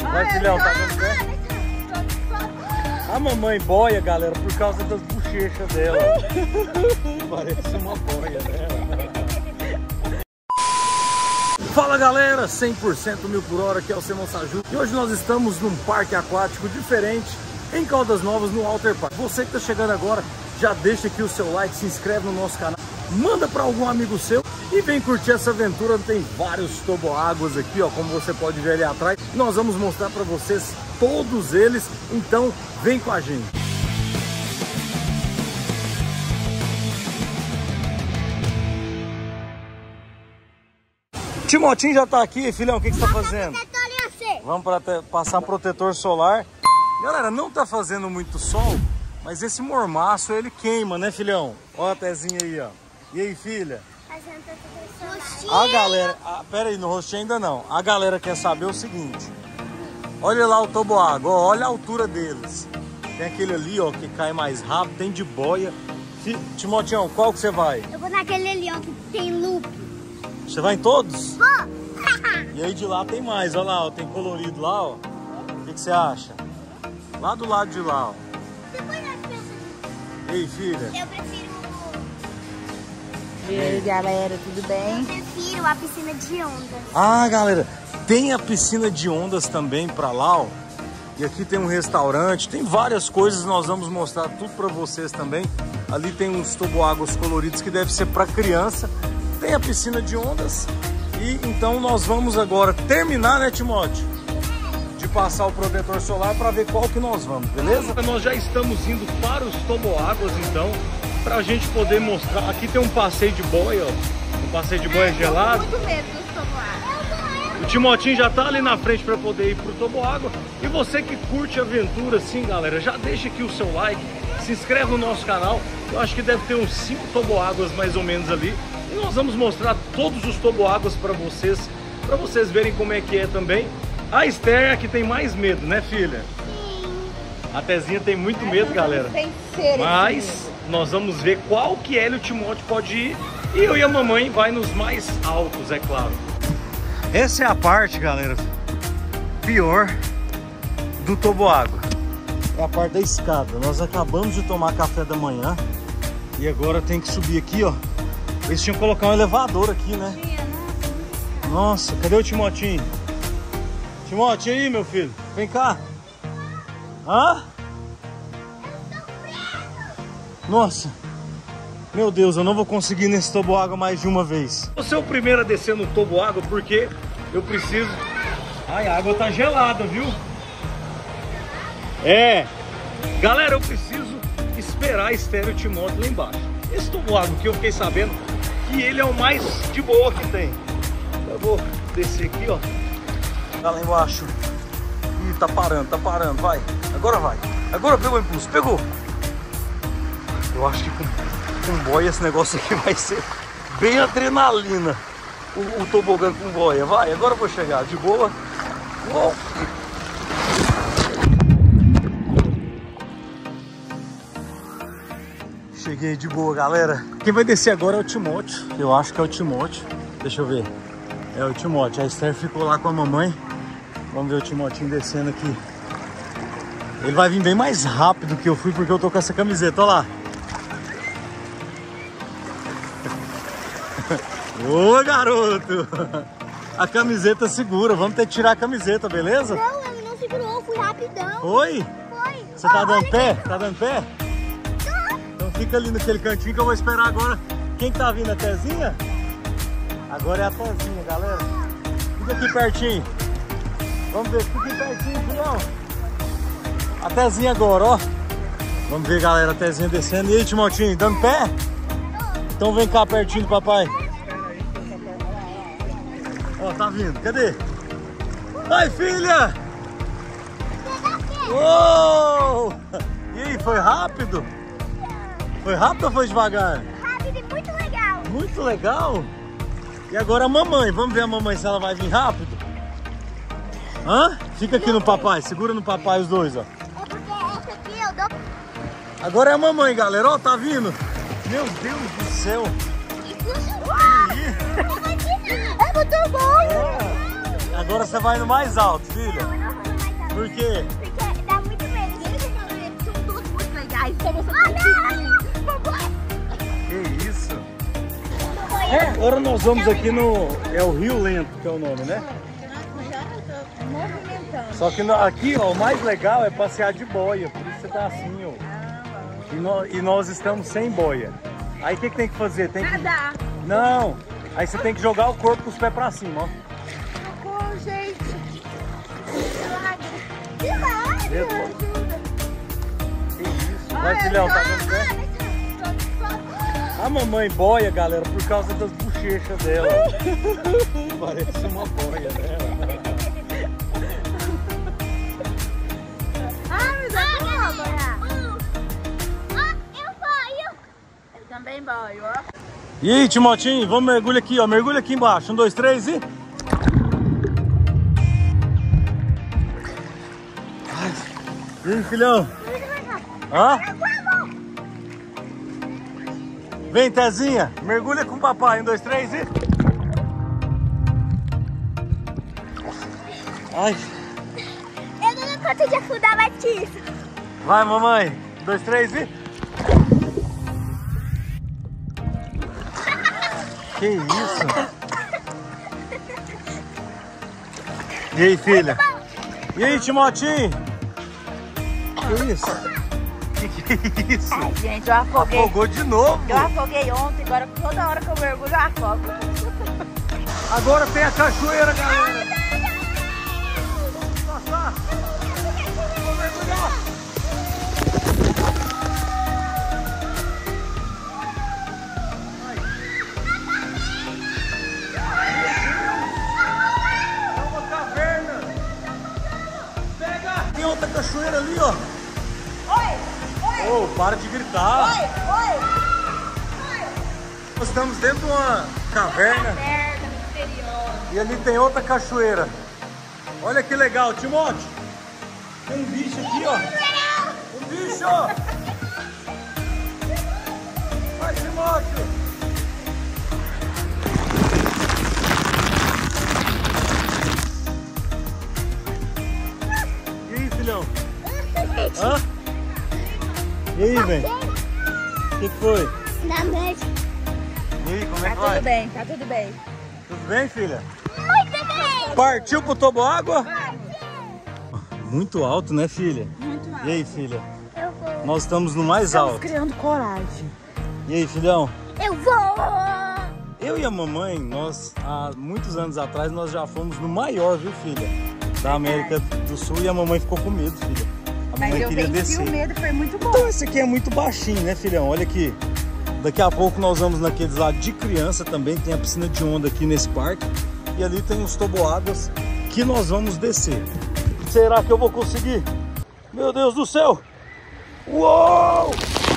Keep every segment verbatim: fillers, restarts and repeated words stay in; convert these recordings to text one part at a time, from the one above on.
Vai, filhão, tá dando certo? A mamãe boia, galera, por causa das bochechas dela. Parece uma boia dela. Fala, galera, cem por cento mil por hora, aqui é o Simão Saju. E hoje nós estamos num parque aquático diferente, em Caldas Novas, no Water Park. Você que tá chegando agora, já deixa aqui o seu like, se inscreve no nosso canal, manda para algum amigo seu e vem curtir essa aventura. Tem vários toboáguas aqui, ó, como você pode ver ali atrás. Nós vamos mostrar para vocês todos eles, então vem com a gente. Timotinho já tá aqui, filhão, o que, que você tá fazendo? Vamos para passar protetor solar. Galera, não tá fazendo muito sol, mas esse mormaço ele queima, né, filhão? Ó a Tezinha aí, ó. E aí, filha? A galera... Ah, pera aí, no rostinho ainda não. A galera quer saber o seguinte. Olha lá o toboágua, ó, olha a altura deles. Tem aquele ali, ó, que cai mais rápido, tem de boia. Timotião, qual que você vai? Eu vou naquele ali, ó, que tem loop. Você vai em todos? Vou! E aí de lá tem mais, olha lá, ó, tem colorido lá, ó. O que, que você acha? Lá do lado de lá, ó. Ei, filha. Eu prefiro... E aí, galera, tudo bem? Eu prefiro a piscina de ondas. Ah, galera, tem a piscina de ondas também pra lá, ó. E aqui tem um restaurante, tem várias coisas, nós vamos mostrar tudo pra vocês também. Ali tem uns toboáguas coloridos que deve ser pra criança. Tem a piscina de ondas. E então nós vamos agora terminar, né, Timóteo? De passar o protetor solar para ver qual que nós vamos, beleza? Nós já estamos indo para os toboáguas, então, para a gente poder mostrar. Aqui tem um passeio de boia, ó. Um passeio de boia gelado. Muito medo dos toboáguas. O Timotinho já tá ali na frente para poder ir pro toboágua. E você que curte aventura assim, galera, já deixa aqui o seu like, se inscreve no nosso canal. Eu acho que deve ter uns cinco toboáguas mais ou menos ali. E nós vamos mostrar todos os toboáguas para vocês, para vocês verem como é que é também. A Esther é que tem mais medo, né, filha? Sim. A Tezinha tem muito medo, galera. Mas nós vamos ver qual que ela e o Timóteo pode ir. E eu e a mamãe vai nos mais altos, é claro. Essa é a parte, galera, pior do toboágua. É a parte da escada. Nós acabamos de tomar café da manhã e agora tem que subir aqui, ó. Eles tinham que colocar um elevador aqui, né? Nossa, cadê o Timotinho? Timóteo, aí, meu filho? Vem cá. Hã? Nossa. Meu Deus, eu não vou conseguir nesse toboágua mais de uma vez. Você é o primeiro a descer no toboágua porque eu preciso... Ai, a água tá gelada, viu? É. Galera, eu preciso esperar a Esther e o Timóteo lá embaixo. Esse toboágua que eu fiquei sabendo que ele é o mais de boa que tem. Eu vou descer aqui, ó. Tá lá embaixo. Ih, tá parando, tá parando, vai. Agora vai. Agora pegou o impulso, pegou. Eu acho que com, com boia esse negócio aqui vai ser bem adrenalina. O, o tobogã com boia, vai. Agora eu vou chegar de boa. Uou. Cheguei de boa, galera. Quem vai descer agora é o Timóteo. Eu acho que é o Timóteo. Deixa eu ver. É o Timóteo. A Esther ficou lá com a mamãe. Vamos ver o Timotinho descendo aqui. Ele vai vir bem mais rápido que eu fui porque eu tô com essa camiseta. Olha lá. Ô, garoto. A camiseta segura. Vamos ter que tirar a camiseta, beleza? Não, ele não segurou. Fui rapidão. Oi? Foi. Você tá dando pé? Tá dando pé? Então fica ali naquele cantinho que eu vou esperar agora. Quem tá vindo? A Tezinha? Agora é a Tezinha, galera. Fica aqui pertinho. Vamos ver, fica aqui pertinho, filhão. A Tezinha agora, ó. Vamos ver, galera, a Tezinha descendo. E aí, Timotinho, dando pé? Então vem cá pertinho do papai. Ó, tá vindo, cadê? Ai, filha! Uou! E aí, foi rápido? Foi rápido ou foi devagar? Rápido e muito legal. Muito legal? E agora a mamãe, vamos ver a mamãe se ela vai vir rápido? Hã? Fica aqui no papai, segura no papai os dois, ó. É porque essa aqui eu dou... Agora é a mamãe, galera, ó, tá vindo. Meu Deus do céu. É muito bom. É. Agora você vai no mais alto, filha. Não, eu não vou no mais Por quê? Porque dá muito medo. Eles são todos muito legais. Então você Que isso? É, agora nós vamos aqui no... É o Rio Lento, que é o nome, né? movimentando. Só que no- aqui, ó, o mais legal é passear de boia. Por isso você tá assim, ó. E, nó- e nós estamos sem boia. Aí o que, que tem que fazer? Tem que... Nadar. Não! Aí você tem que jogar o corpo com os pés pra cima, ó. Socorro, gente. Deus. Que isso? Vai, filhão, tá dando certo? A mamãe boia, galera, por causa das bochechas dela. Parece uma boia dela. Ah, mas é boa. Ah, eu boio. Eu também boio, ó. E aí, Timotinho, vamos mergulhar aqui, ó. Mergulha aqui embaixo. Um, dois, três e... Ai. E aí, filhão? Hã? Vem, Tezinha. Mergulha com o papai. Um, dois, três e... Ai. Eu não dou conta de afundar mais que isso. Vai, mamãe. Um, dois, três e... Que isso? E aí, filha? E aí, Timotinho? Que isso? Que que é isso? Ai, gente, eu afoguei. Afogou de novo. Eu afoguei ontem, agora toda hora que eu mergulho eu afogo. Agora tem a cachoeira, galera. Vamos passar. Vamos mergulhar. É uma caverna. Pega. Tem outra cachoeira ali, ó. Oi, oi, Ô, para de gritar. oi, oi. Nós estamos dentro de uma caverna Merda, misteriosa. e ali tem outra cachoeira. Olha que legal, Timóteo. Tem um bicho aqui, ó. Um bicho. Vai, Timóteo. E aí, filhão? Hã? E aí, velho? O que que foi? Na mesa. E aí, como é Tá que tudo vai? bem, tá tudo bem. Tudo bem, filha? Muito bem. Partiu pro toboágua? Muito alto, né, filha? Muito mal. E aí, filha? Eu vou. Nós estamos no mais Estamos alto. criando coragem. E aí, filhão? Eu vou. Eu e a mamãe, nós, há muitos anos atrás, nós já fomos no maior, viu, filha? Da América do Sul, e a mamãe ficou com medo, filha. A Mas mamãe eu queria venci descer. o medo, foi muito bom. Então esse aqui é muito baixinho, né, filhão? Olha aqui. Daqui a pouco nós vamos naqueles lá de criança também. Tem a piscina de onda aqui nesse parque. E ali tem os toboáguas que nós vamos descer. Será que eu vou conseguir? Meu Deus do céu! Uou!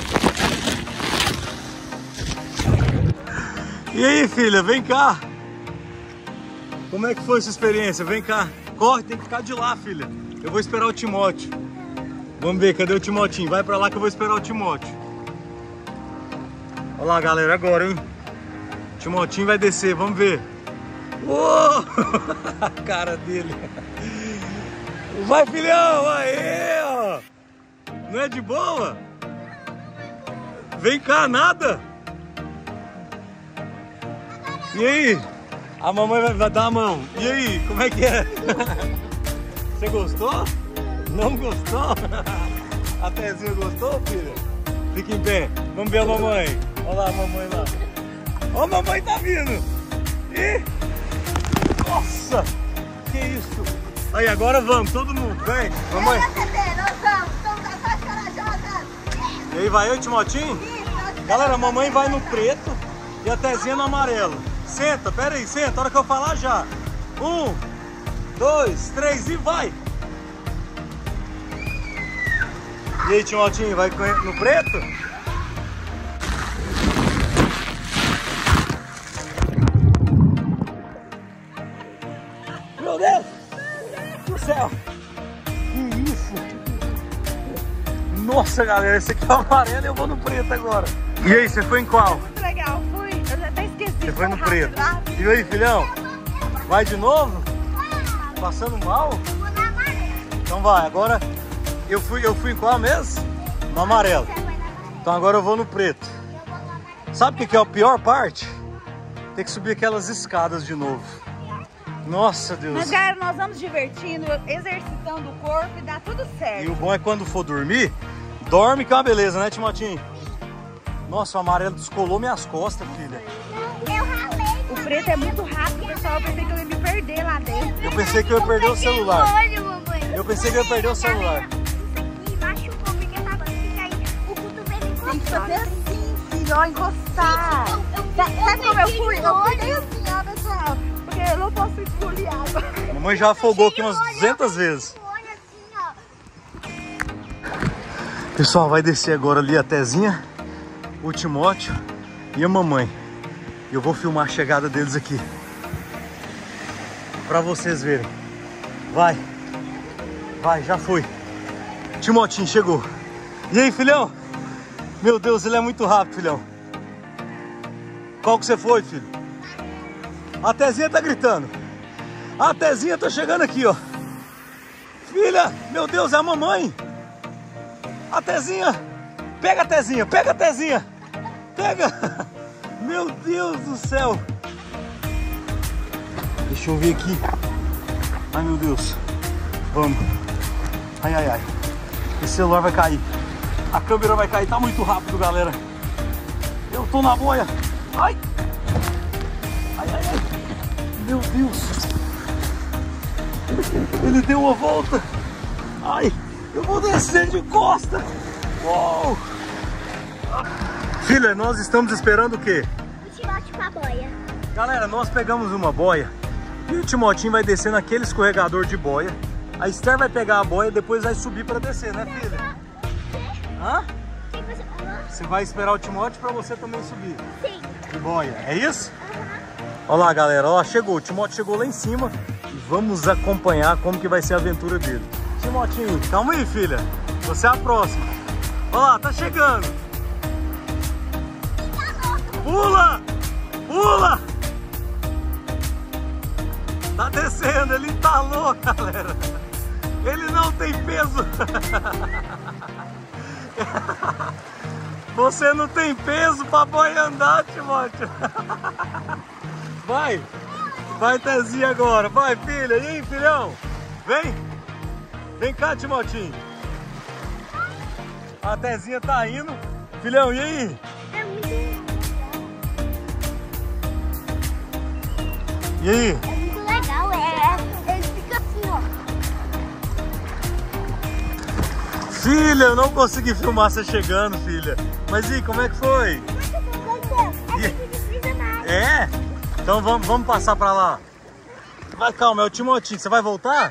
E aí, filha, vem cá. Como é que foi essa experiência? Vem cá. Corre, tem que ficar de lá, filha. Eu vou esperar o Timóteo. Vamos ver, cadê o Timotinho? Vai pra lá que eu vou esperar o Timóteo. Olha lá, galera, agora, hein? O Timotinho vai descer, vamos ver. Uou! A cara dele. Vai, filhão! Aê, ó! Não é de boa? Vem cá, nada? E aí? A mamãe vai, vai dar a mão. E aí, como é que é? Você gostou? Não gostou? A Tezinha gostou, filha? Fica em pé. Vamos ver a mamãe. Olha lá a mamãe lá. Ó, a mamãe tá vindo. Ih! Nossa! Que isso? Aí, agora vamos, todo mundo. Vem, mamãe. E aí, vai eu e o Timotinho? Galera, a mamãe vai no preto e a Tezinha no amarelo. Senta, pera aí, senta. A hora que eu falar já. Um, dois, três e vai! E aí, Timotinho, vai no preto? Meu Deus do céu! Que isso? Nossa, galera, esse aqui é o amarelo e eu vou no preto agora. E aí, você foi em qual? Muito legal, fui. Eu já até esqueci. Você foi no rápido, preto. rápido. E aí, filhão? Vai de novo? Passando mal? Vou na amarela. Então vai, agora eu fui, eu fui em qual mesmo? No amarelo. Então agora eu vou no preto. Sabe o que é a pior parte? Ter que subir aquelas escadas de novo. Nossa, Deus. Mas, galera, nós vamos divertindo, exercitando o corpo e dá tudo certo. E o bom é quando for dormir, dorme que é uma beleza, né, Timotinho? Nossa, o amarelo descolou minhas costas, filha. Eu ralei. O preto é muito rápido, pessoal. Eu pensei que eu ia me perder lá dentro. Eu pensei que eu ia perder o celular. Olho, mamãe. Eu pensei que eu ia perder o celular. Isso aqui machucou porque tava fica aí o cotovelo encostado. Tem que fazer assim, filho, ó, encostar. Sabe como eu fui? Eu fui bem assim, ó, pessoal. Porque eu não posso engolir água. Mamãe já afogou aqui umas duzentas vezes. Olha assim, ó. Pessoal, vai descer agora ali a Tezinha, o Timóteo e a mamãe. Eu vou filmar a chegada deles aqui, pra vocês verem. Vai, vai, já foi. Timotinho chegou. E aí, filhão? Meu Deus, ele é muito rápido, filhão. Qual que você foi, filho? A Tezinha tá gritando. A Tezinha tá chegando aqui, ó. Filha, meu Deus, é a mamãe. A Tezinha. Pega a Tezinha, pega a Tezinha. Pega. Meu Deus do céu. Deixa eu ver aqui. Ai, meu Deus. Vamos. Ai, ai, ai. Esse celular vai cair. A câmera vai cair. Tá muito rápido, galera. Eu tô na boia. Ai. Ai, ai, ai. Meu Deus. Ele deu uma volta. Ai. Eu vou descer de costa. Uou. Filha, nós estamos esperando o quê? O Timóteo com a boia. Galera, nós pegamos uma boia e o Timotinho vai descer naquele escorregador de boia. A Esther vai pegar a boia e depois vai subir para descer, né, filha? Hã? Você vai esperar o Timóteo para você também subir. Sim. De boia, é isso? Uhum. Olha lá, galera, ó, chegou, o Timóteo chegou lá em cima e vamos acompanhar como que vai ser a aventura dele. Timotinho, calma aí, filha. Você é a próxima. Olha lá, tá chegando. Pula! Pula! Tá descendo, ele tá louco, galera. Ele não tem peso. Você não tem peso pra boia andar, Timóteo. Vai! Vai, Tezinha, agora. Vai, filha. E aí, filhão? Vem! Vem cá, Timotinho. A Tezinha tá indo. Filhão, e aí? É muito legal. E aí? É muito legal, é. Ele fica assim, ó. Filha, eu não consegui filmar você chegando, filha. Mas e aí, como é que foi? É muito difícil nada. É? Então vamos, vamos passar pra lá. Vai, calma, é o Timotinho. Você vai voltar?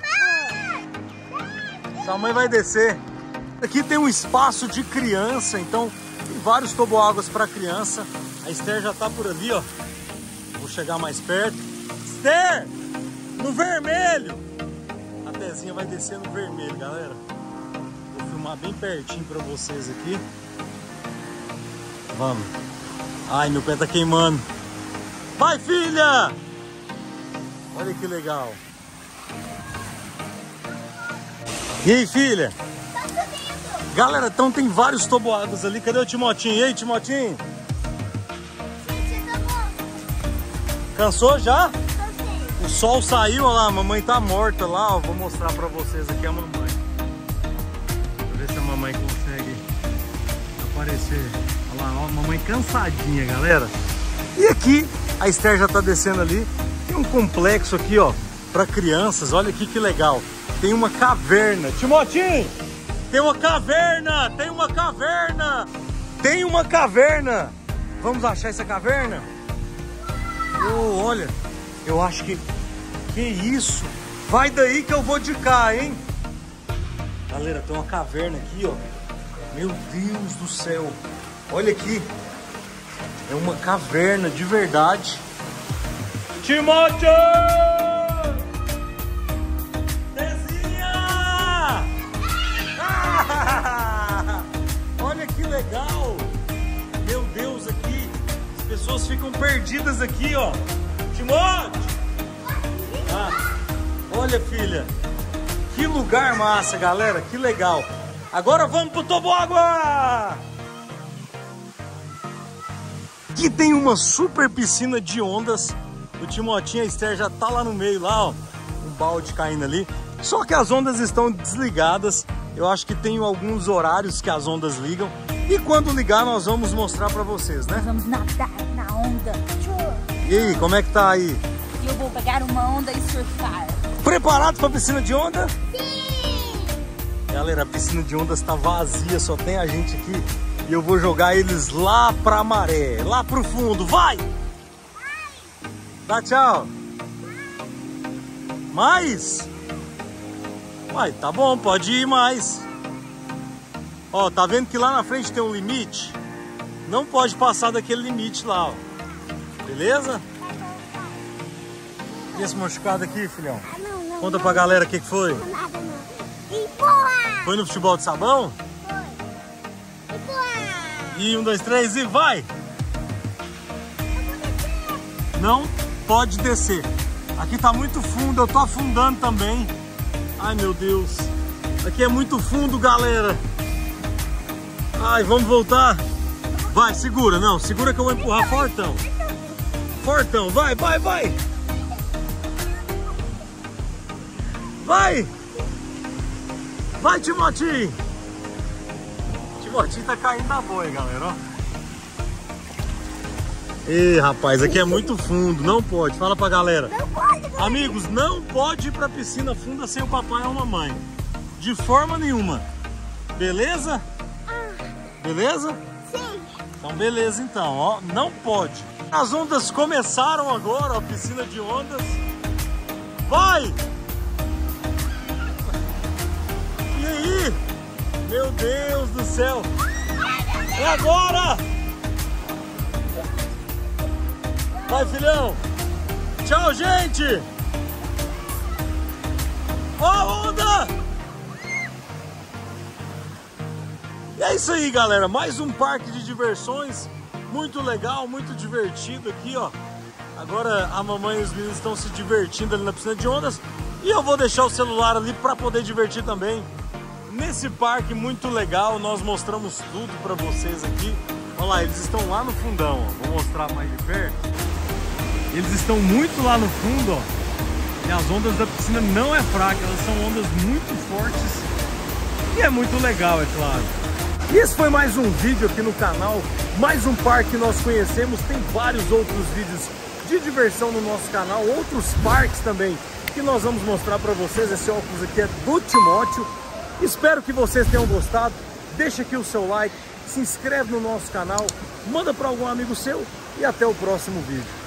Sua mãe vai descer. Aqui tem um espaço de criança, então tem vários toboáguas para criança. A Esther já tá por ali, ó. Vou chegar mais perto. Esther! No vermelho! A Tezinha vai descer no vermelho, galera. Vou filmar bem pertinho para vocês aqui. Vamos. Ai, meu pé tá queimando. Vai, filha! Olha que legal. E aí, filha? Tá subindo. Galera, então tem vários toboáguas ali. Cadê o Timotinho? E aí, Timotinho? Gente, tá bom. Cansou já? Cansei. O sol saiu, olha lá, a mamãe tá morta lá, ó. Vou mostrar pra vocês aqui a mamãe. Deixa eu ver se a mamãe consegue aparecer. Olha lá, ó, a mamãe cansadinha, galera. E aqui, a Esther já tá descendo ali. Tem um complexo aqui, ó, pra crianças. Olha aqui que legal. Tem uma caverna. Timotinho! Tem uma caverna! Tem uma caverna! Tem uma caverna! Vamos achar essa caverna? Oh, olha, eu acho que... Que isso? Vai daí que eu vou de cá, hein? Galera, tem uma caverna aqui, ó. Meu Deus do céu. Olha aqui. É uma caverna de verdade. Timóteo! Tezinha! Ah! Olha que legal! Meu Deus, aqui as pessoas ficam perdidas aqui, ó. Timóteo! Ah, olha, filha. Que lugar massa, galera, que legal. Agora vamos pro toboágua! Aqui tem uma super piscina de ondas. O Timotinho e a Esther já tá lá no meio, lá, ó. Um balde caindo ali. Só que as ondas estão desligadas. Eu acho que tem alguns horários que as ondas ligam. E quando ligar, nós vamos mostrar pra vocês, né? Nós vamos nadar na onda. E aí, como é que tá aí? Eu vou pegar uma onda e surfar. Preparado pra piscina de onda? Sim! Galera, a piscina de ondas tá vazia, só tem a gente aqui. E eu vou jogar eles lá pra maré, lá pro fundo. Vai! Dá tchau! Mais? Uai, tá bom, pode ir mais. Ó, tá vendo que lá na frente tem um limite? Não pode passar daquele limite lá, ó. Beleza? E esse machucado aqui, filhão? Ah, não, não, Conta não, pra galera o que, que foi. não, nada não. Empurra! Foi no futebol de sabão? Foi. Empurra! E um, dois, três e vai! Não pode descer. Aqui tá muito fundo, eu tô afundando também. Ai, meu Deus. Aqui é muito fundo, galera. Ai, vamos voltar. Vai, segura, não. Segura que eu vou empurrar fortão. Fortão, vai, vai, vai. Vai. Vai, Timotinho. Timotinho tá caindo na boia, galera, ó. Ih, rapaz, aqui é muito fundo, não pode. Fala pra galera. Não pode, não. Amigos, não pode ir pra piscina funda sem o papai ou a mamãe. De forma nenhuma. Beleza? Beleza? Sim. Então beleza então, ó. Não pode. As ondas começaram agora, ó. Piscina de ondas. Vai! E aí? Meu Deus do céu. É agora! Vai, filhão! Tchau, gente! Ó a onda! E é isso aí, galera. Mais um parque de diversões. Muito legal, muito divertido aqui, ó. Agora a mamãe e os meninos estão se divertindo ali na piscina de ondas. E eu vou deixar o celular ali para poder divertir também. Nesse parque muito legal, nós mostramos tudo para vocês aqui. Olha lá, eles estão lá no fundão, ó. Vou mostrar mais de perto. Eles estão muito lá no fundo, ó. E as ondas da piscina não é fraca, elas são ondas muito fortes. E é muito legal, é claro. E esse foi mais um vídeo aqui no canal, mais um parque que nós conhecemos. Tem vários outros vídeos de diversão no nosso canal, outros parques também que nós vamos mostrar para vocês. Esse óculos aqui é do Timóteo. Espero que vocês tenham gostado. Deixa aqui o seu like, se inscreve no nosso canal, manda para algum amigo seu e até o próximo vídeo.